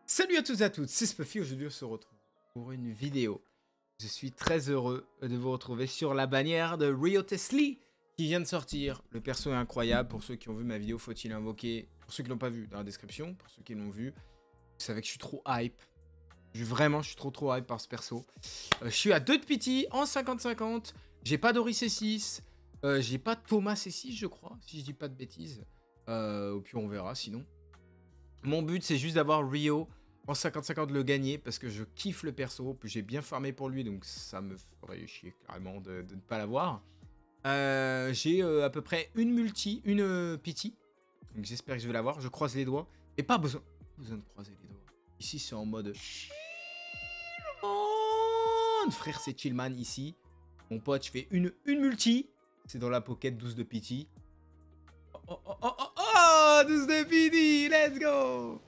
Salut à tous et à toutes, c'est Spuffy, aujourd'hui on se retrouve pour une vidéo. Je suis très heureux de vous retrouver sur la bannière de Rio Tesli qui vient de sortir. Le perso est incroyable, pour ceux qui ont vu ma vidéo, faut-il invoquer. Pour ceux qui l'ont pas vu, dans la description, pour ceux qui l'ont vu, vous savez que je suis trop hype. Je suis trop hype par ce perso. Je suis à 2 de pity en 50-50, j'ai pas Dory C6, j'ai pas Thomas C6 je crois, si je dis pas de bêtises. Ou puis on verra sinon. Mon but c'est juste d'avoir Rio en 50-50 de le gagner parce que je kiffe le perso, puis j'ai bien farmé pour lui donc ça me ferait chier carrément de ne pas l'avoir. J'ai à peu près une pity, donc j'espère que je vais l'avoir, je croise les doigts, et pas besoin de croiser les doigts. Ici c'est en mode frère, c'est Chillman ici. Mon pote, je fais une multi, c'est dans la pocket 12 de pity. Oh 12 de pity, let's go.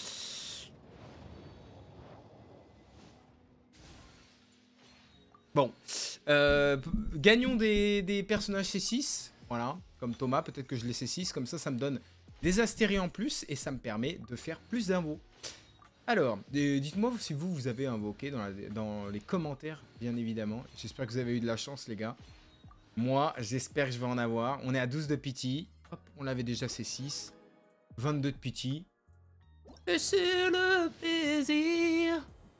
Bon, gagnons des personnages C6, voilà, comme Thomas, peut-être que je les C6, comme ça me donne des astéries en plus, et ça me permet de faire plus d'invos. Alors, dites-moi si vous avez invoqué dans les commentaires, bien évidemment. J'espère que vous avez eu de la chance, les gars. Moi, j'espère que je vais en avoir. On est à 12 de pity, hop, on l'avait déjà C6, 22 de pity. Et c'est le plaisir.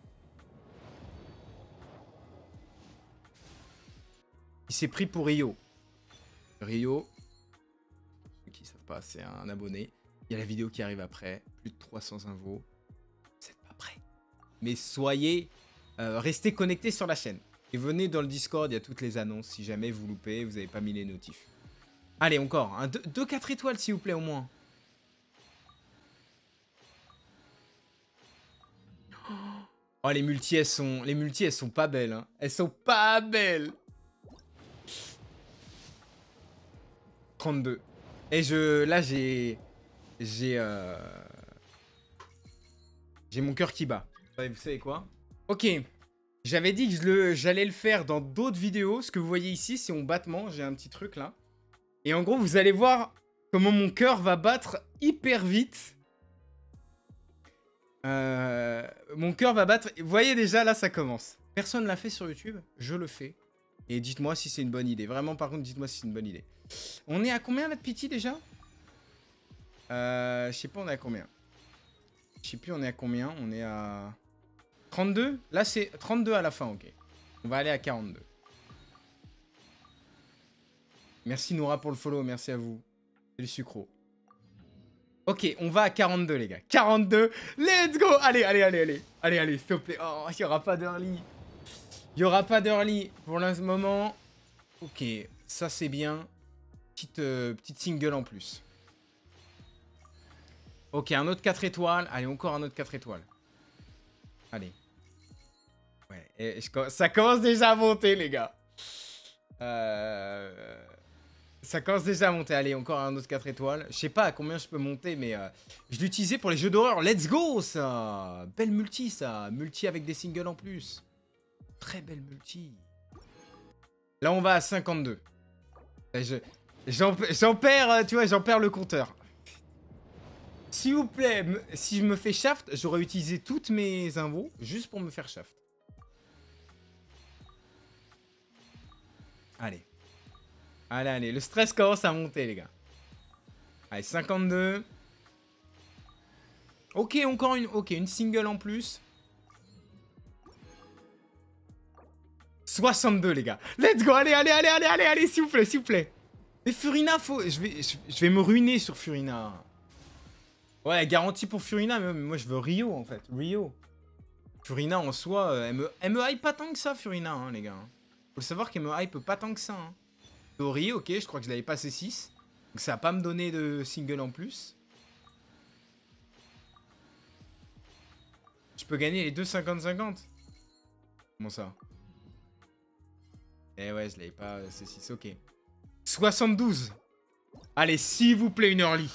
Il s'est pris pour Rio. Rio, ceux qui ne savent pas, c'est un abonné. Il y a la vidéo qui arrive après, plus de 300 invos. Vous n'êtes pas prêts. Mais soyez, restez connectés sur la chaîne. Et venez dans le Discord, il y a toutes les annonces. Si jamais vous loupez, vous n'avez pas mis les notifs. Allez, encore, hein, 2-4 étoiles s'il vous plaît au moins. Oh, les multis, elles sont pas belles. Hein. Elles sont pas belles. 32. Et là, j'ai mon cœur qui bat. Ouais, vous savez quoi? Ok. J'avais dit que j'allais le faire dans d'autres vidéos. Ce que vous voyez ici, c'est mon battement. J'ai un petit truc là. Et en gros, vous allez voir comment mon cœur va battre hyper vite. Mon cœur va battre... Vous voyez déjà, là, ça commence. Personne ne l'a fait sur YouTube. Je le fais. Et dites-moi si c'est une bonne idée. Vraiment, par contre, dites-moi si c'est une bonne idée. On est à combien là de pity déjà? Je sais pas, on est à combien? Je sais plus, on est à combien? On est à 32? Là, c'est 32 à la fin, ok. On va aller à 42. Merci Noura pour le follow, merci à vous. C'est le sucro. Ok, on va à 42 les gars. 42, let's go. Allez, s'il te plaît. Oh, il n'y aura pas d'early. Il n'y aura pas d'early pour le moment. Ok, ça c'est bien. Petite single en plus. Ok, un autre 4 étoiles. Allez, encore un autre 4 étoiles. Allez. Ouais, et ça commence déjà à monter, les gars. Ça commence déjà à monter. Allez, encore un autre 4 étoiles. Je sais pas à combien je peux monter, mais je l'utilisais pour les jeux d'horreur. Let's go, ça. Belle multi, ça. Multi avec des singles en plus. Très belle multi. Là, on va à 52. J'en perds, tu vois, j'en perds le compteur. S'il vous plaît, si je me fais shaft, j'aurais utilisé toutes mes invos juste pour me faire shaft. Allez. Allez, le stress commence à monter, les gars. Allez, 52. Ok, encore une single en plus. 62, les gars. Let's go, allez, s'il vous plaît. Mais Furina, je vais me ruiner sur Furina. Ouais, garantie pour Furina, mais moi je veux Rio, en fait. Rio. Furina, en soi, elle me hype pas tant que ça, Furina, hein, les gars. Faut savoir qu'elle me hype pas tant que ça, hein. Dory, ok, je crois que je l'avais passé 6. Donc ça va pas me donner de single en plus. Je peux gagner les deux 50-50. Comment ça? Eh ouais, je l'avais pas C6, ok. 72. Allez, s'il vous plaît, une early.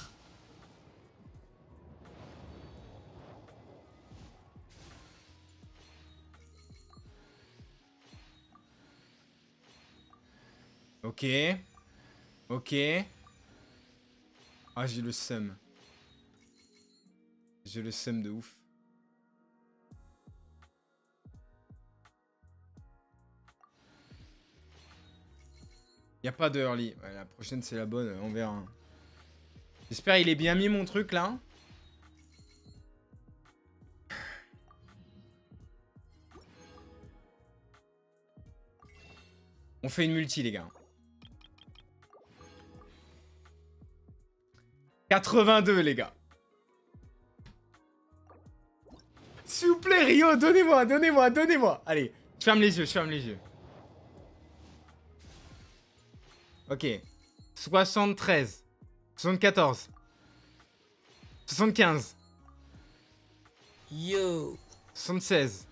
Ok. Ok. Ah, j'ai le seum. J'ai le seum de ouf. Il n'y a pas de early. Ouais, la prochaine, c'est la bonne. On verra. J'espère qu'il est bien mis, mon truc, là. On fait une multi, les gars. 82, les gars. S'il vous plaît, Rio, donnez-moi. Allez, je ferme les yeux. Ok. 73. 74. 75. Yo. 76.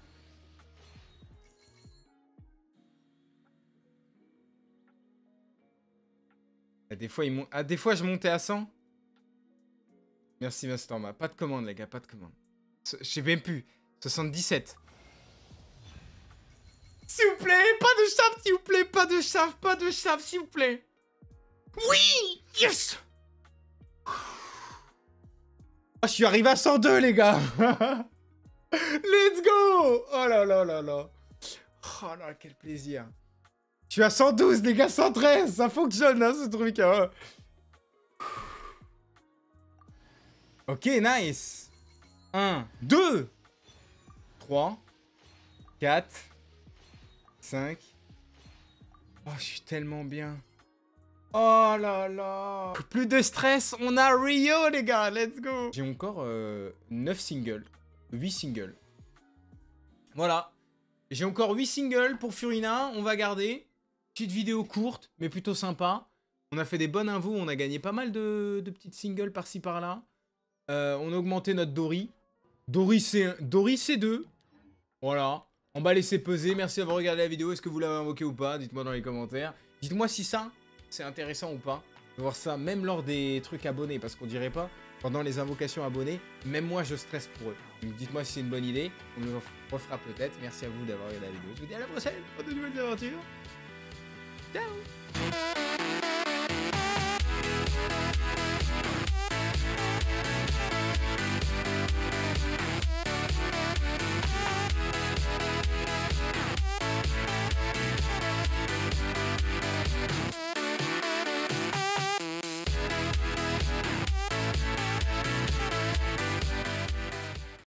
Des fois, je montais à 100. Merci, Mastorma. Pas de commande, les gars, pas de commande. Je sais même plus. 77. S'il vous plaît, pas de chape, s'il vous plaît, pas de chape, s'il vous plaît. Oui, yes. Oh, je suis arrivé à 102, les gars. Let's go. Oh là là là là. Oh là, quel plaisir. Je suis à 112, les gars, 113. Ça fonctionne, hein, ce truc. Hein. Ok, nice. 1, 2, 3, 4, 5. Oh, je suis tellement bien. Oh là là. Plus de stress, on a Rio, les gars, let's go. J'ai encore 9 singles, 8 singles. Voilà. J'ai encore 8 singles pour Furina, on va garder. Petite vidéo courte, mais plutôt sympa. On a fait des bonnes invos, on a gagné pas mal de petites singles par-ci par-là. On a augmenté notre Dory. Dory C2. Voilà. On va laisser peser. Merci d'avoir regardé la vidéo. Est-ce que vous l'avez invoqué ou pas? Dites-moi dans les commentaires. Dites-moi si ça, c'est intéressant ou pas. De voir ça même lors des trucs abonnés. Parce qu'on dirait pas, pendant les invocations abonnés, même moi je stresse pour eux. Donc dites-moi si c'est une bonne idée. On le refera peut-être. Merci à vous d'avoir regardé la vidéo. Je vous dis à la prochaine pour de nouvelles aventures. Ciao.